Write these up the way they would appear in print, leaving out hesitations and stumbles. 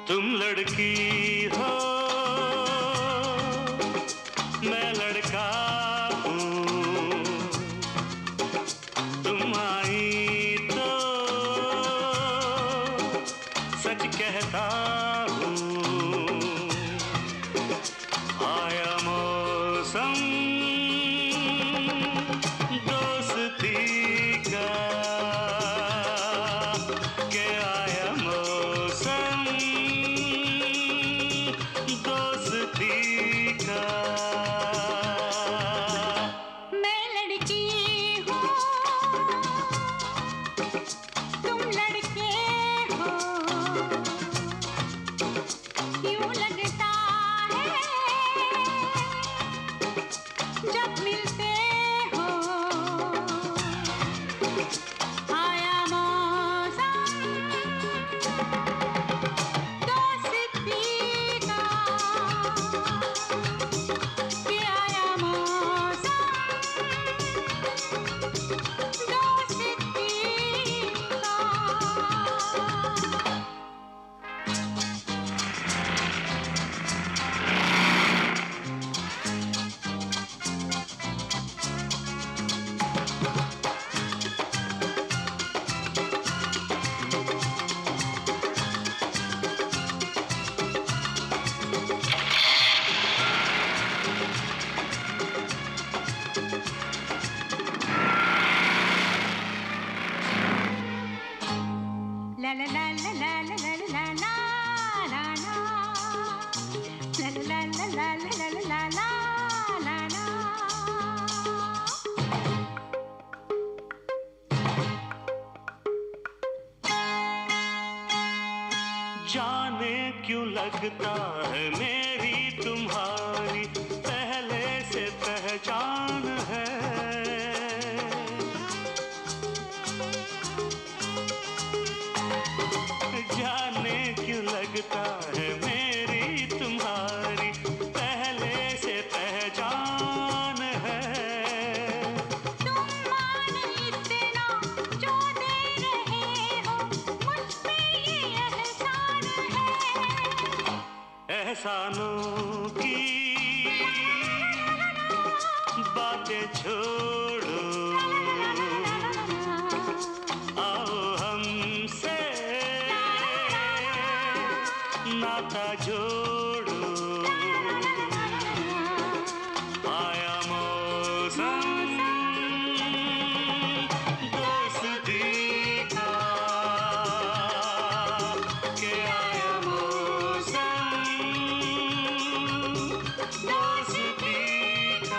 तुम लड़की हो मैं लड़का हूँ, तुम आई तो सच कहता हूँ। आया मौसम दोस्ती का, के आया मौसम दोस्ती का। मैं लड़की हूँ तुम लड़के हो, क्यों लगता है जब मिलते हो। आया मौसम दोस्ती का, के आया मौसम दोस्ती का। La la la la la la la la la la la. La la la la la la la la la la. जाने क्यों लगता है मेरी तुम्हारी पहले से पहचान है। जाने क्यों लगता है मेरी तुम्हारी पहले से पहचान है। तुम मान इतना जो दे रहे हो, मुझ पे ये एहसान है। एहसानों की बातें छोड़ो, आओ हमसे नाता जोड़ो। आया मौसम दोस्ती का, के आया मौसम दोस्ती का।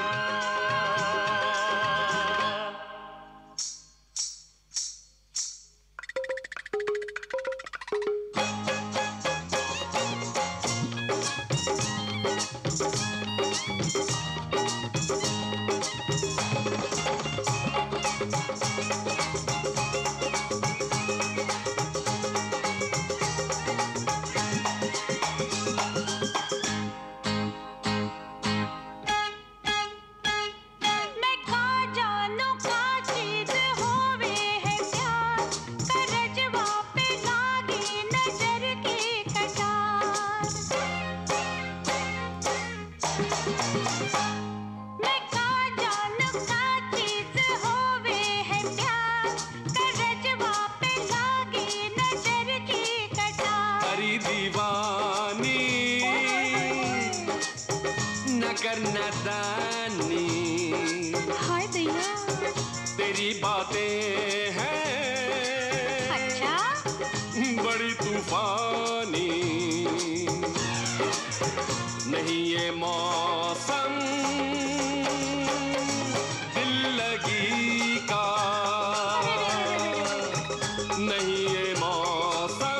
मैं का जानू का चीज होवे है प्यार, करजवा पे लागी नजर की कटार। मैं का जानू का चीज होवे है प्यार, करजवा पे लागी नजर की कटार। हरी दीवानी न करना दानी, हाय दैया। तेरी बातें हैं अच्छा बड़ी तूफानी। नहीं ये मौसम दिल लगी का, नहीं ये मौसम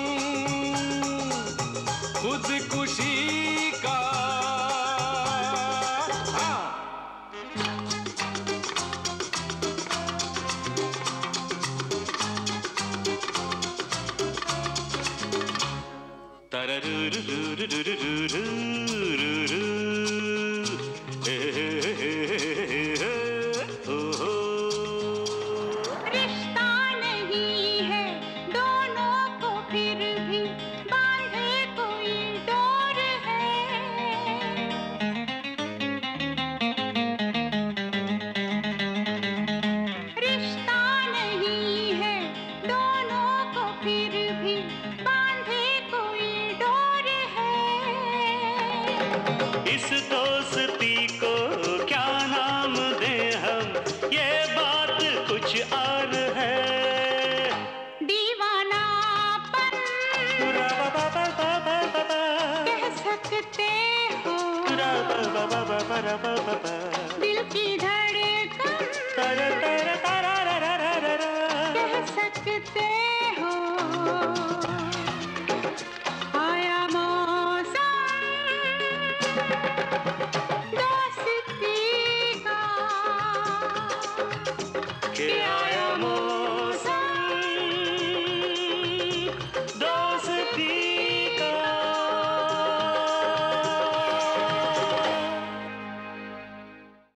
खुदकुशी का। हाँ। तररुरुरुरुरुरुरुरु, ए ओ हो। रिश्ता नहीं है दोनों को फिर भी बांधे दिल की धड़कन कह सकते हो आया मौसम दोस्ती का के